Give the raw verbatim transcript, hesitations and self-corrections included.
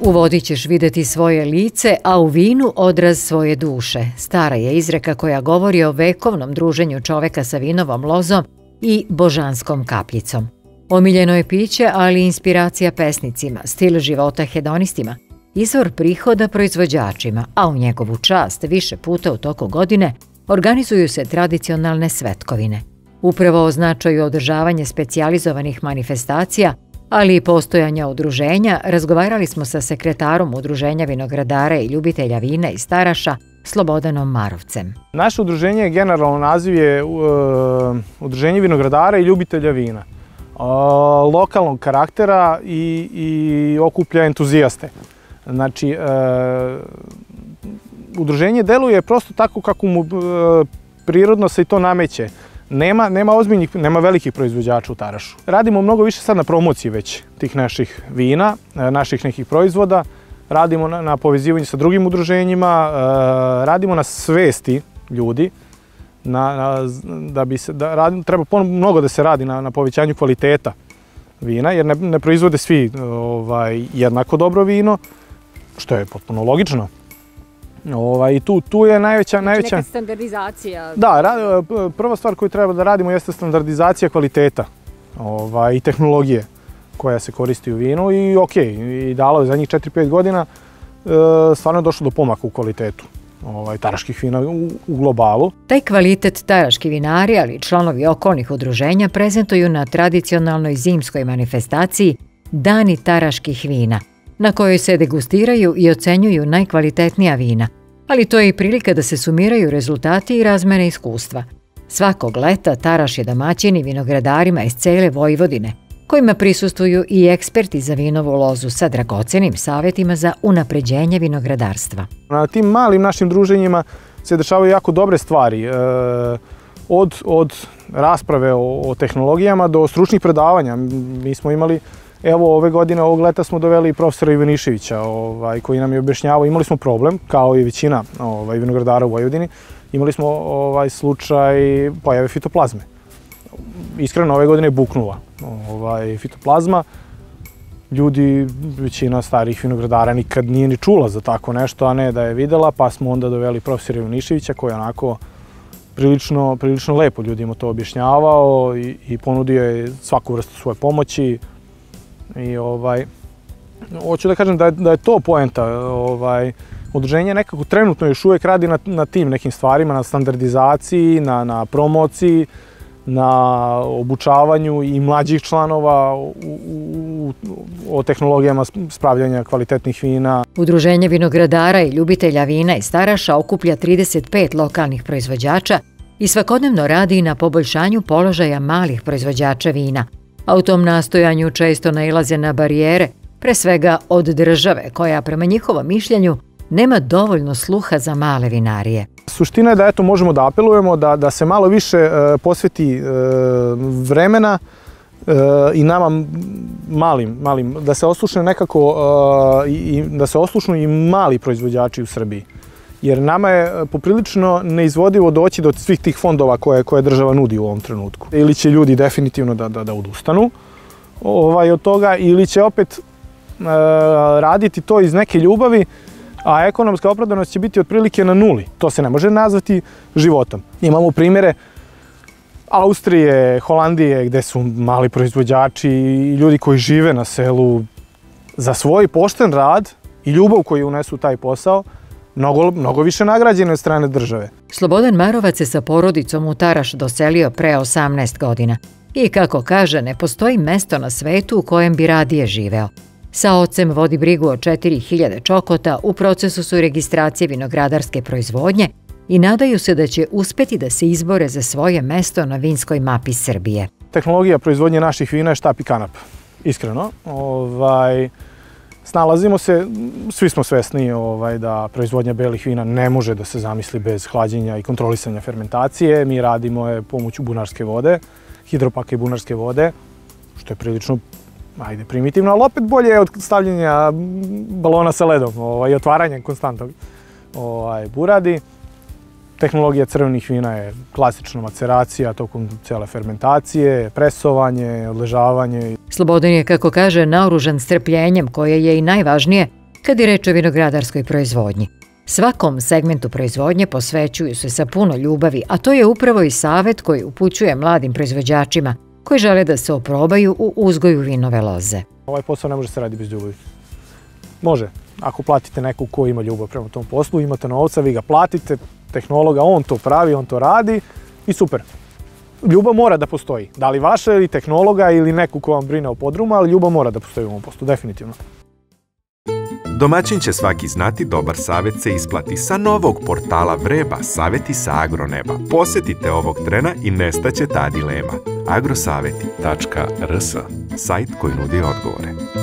U vodi ćeš videti svoje lice, a u vinu odraz svoje duše. Stara je izreka koja govori o vekovnom druženju čoveka sa vinovom lozom i božanskom kapljicom. Omiljeno je piće, ali i inspiracija pesnicima, stil života hedonistima, izvor prihoda proizvođačima, a u njegovu čast više puta u toku godine organizuju se tradicionalne svetkovine. Upravo o značaju održavanja specijalizovanih manifestacija, ali i postojanja udruženja, razgovarali smo sa sekretarom Udruženja vinogradara i ljubitelja vina iz Taraša, Slobodanom Marovcem. Naše udruženje, generalno naziv je uh, Udruženje vinogradara i ljubitelja vina. Uh, lokalnog karaktera i, i okuplja entuzijaste. Znači, uh, udruženje deluje prosto tako kako mu uh, prirodno se i to nameće. Nema, nema ozbiljnih, nema velikih proizvođača u Tarašu. Radimo mnogo više sad na promociji već tih naših vina, naših nekih proizvoda. Radimo na, na povezivanju sa drugim udruženjima, radimo na svesti ljudi. Na, na, da bi se, da radi, treba mnogo da se radi na, na povećanju kvaliteta vina, jer ne, ne proizvode svi ovaj, jednako dobro vino, što je potpuno logično. Ovaj, tu, tu je najveća... Znači najveća... neka standardizacija. Da, ra, prva stvar koju treba da radimo jeste standardizacija kvaliteta ovaj, i tehnologije koja se koristi u vinu i ok, i dalo je zadnjih četiri pet godina e, stvarno je došlo do pomaka u kvalitetu ovaj, taraških vina u, u globalu. Taj kvalitet taraški vinari, ali i članovi okolnih udruženja prezentuju na tradicionalnoj zimskoj manifestaciji Dani taraških vina, na kojoj se degustiraju i ocenjuju najkvalitetnija vina, ali to je i prilika da se sumiraju rezultati i razmene iskustva. Svakog leta Taraš je domaćin i vinogradarima iz cele Vojvodine, kojima prisustvuju i eksperti za vinovu lozu sa dragocenim savjetima za unapređenje vinogradarstva. Na tim malim našim druženjima se dešavaju jako dobre stvari, e, od, od rasprave o, o tehnologijama do stručnih predavanja. Mi smo imali, evo ove godine, ovog leta smo doveli profesora Ivaniševića ovaj, koji nam je objašnjavao, imali smo problem, kao i većina ovaj, vinogradara u Vojvodini, imali smo ovaj, slučaj pojave fitoplazme. Iskreno, ove godine je buknula ovaj, fitoplazma. Ljudi, većina starih vinogradara nikad nije ni čula za tako nešto, a ne da je videla, pa smo onda doveli profesora Ivaniševića koji je onako prilično, prilično lepo ljudima to objašnjavao i, i ponudio je svaku vrstu svoje pomoći. I ovaj, hoću da kažem da je, da je to poenta. Ovaj, udruženje nekako trenutno još uvijek radi na, na tim nekim stvarima, na standardizaciji, na, na promociji, na obučavanju i mlađih članova u, u, o tehnologijama spravljanja kvalitetnih vina. Udruženje vinogradara i ljubitelja vina iz Taraša okuplja trideset pet lokalnih proizvođača i svakodnevno radi na poboljšanju položaja malih proizvođača vina, a u tom nastojanju često nailaze na barijere, pre svega od države, koja prema njihovom mišljenju nema dovoljno sluha za male vinarije. Suština je da eto, možemo da apelujemo da, da se malo više e, posveti e, vremena e, i nama malim, malim, da se oslušne nekako e, i da se oslušnu i mali proizvođači u Srbiji. Jer nama je poprilično neizvodivo doći do svih tih fondova koje, koje država nudi u ovom trenutku. Ili će ljudi definitivno da, da, da odustanu ovaj, od toga, ili će opet e, raditi to iz neke ljubavi, a ekonomska opravdanost će biti otprilike na nuli. To se ne može nazvati životom. Imamo primjere Austrije, Holandije, gde su mali proizvođači i ljudi koji žive na selu za svoj pošten rad i ljubav koju unesu u taj posao, Mnogo, mnogo više nagrađene od strane države. Slobodan Marovac se sa porodicom u Taraš doselio pre osamnaest godina i, kako kaže, ne postoji mesto na svetu u kojem bi radije živeo. Sa ocem vodi brigu o četiri hiljade čokota, u procesu su registracije vinogradarske proizvodnje i nadaju se da će uspeti da se izbore za svoje mesto na vinskoj mapi Srbije. Tehnologija proizvodnje naših vina je štap i kanap, iskreno. Ovaj, snalazimo se, svi smo svesni ovaj, da proizvodnja belih vina ne može da se zamisli bez hlađenja i kontrolisanja fermentacije. Mi radimo je pomoću bunarske vode, hidropaka i bunarske vode, što je prilično, ajde, primitivno, ali opet bolje je od stavljanja balona sa ledom ovaj, i otvaranja konstantnog ovaj, buradi. Tehnologija crvenih vina je klasična maceracija tokom cijele fermentacije, presovanje, odležavanje. Slobodan je, kako kaže, naoružan strpljenjem, koje je i najvažnije kad je reč o vinogradarskoj proizvodnji. Svakom segmentu proizvodnje posvećuju se sa puno ljubavi, a to je upravo i savjet koji upućuje mladim proizvođačima koji žele da se oprobaju u uzgoju vinove loze. Ovaj posao ne može se raditi bez ljubavi. Može, ako platite nekog ko ima ljubav prema tom poslu, imate novca, vi ga platite, tehnologa, on to pravi, on to radi i super. Ljubav mora da postoji. Da li vaša ili tehnologa ili nekog ko vam brine o podrumu, ali ljubav mora da postoji u ovom poslu, definitivno. Domaćin će svaki znati, dobar savjet se isplati. Sa novog portala Vreba, savjeti sa agroneba. Posjetite ovog trena i nestaće ta dilema. agrosaveti tačka r s, sajt koji nudi odgovore.